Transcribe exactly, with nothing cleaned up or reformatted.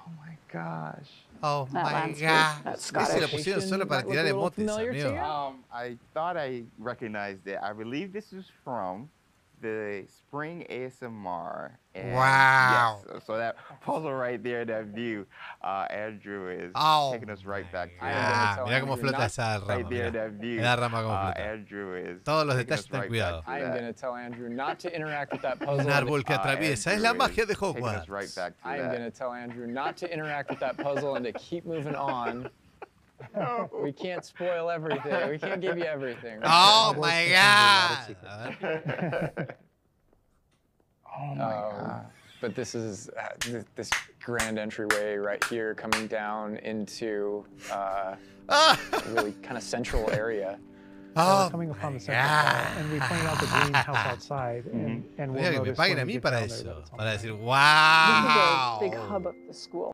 Oh my gosh. Oh That my landscape, god. that's Ese lo Scottish. pusieron solo para tirar emotes, amigo. Um, I thought I recognized it. I believe this is from the Spring A S M R. And Wow. Yes, so that puzzle right there, that view, uh, Andrew is Oh taking us right back to Ah, that. mira cómo flota esa Right rama, there, mira. that view. Mira la rama cómo Uh, flota. Andrew is Todos los taking detalles us ten right cuidado. back to I am that. going to tell Andrew not to interact with that puzzle. Un árbol que Uh, atraviesa. Es Andrew la is magia de taking us Hogwarts. right back to I am that. going to tell Andrew not to interact with that puzzle and to keep moving on. No. We can't spoil everything. We can't give you everything. Oh my god. A ver. Oh my Um, god. But this is uh, th this grand entryway right here coming down into uh, Ah. a really kind of central area. Oh We're coming upon my the central hall, god. and we pointed out the greenhouse outside, and, and we'll Mira que me notice paguen when a we mí get para down there eso. that it's on Para the decir, This is a big wow. hub of the school.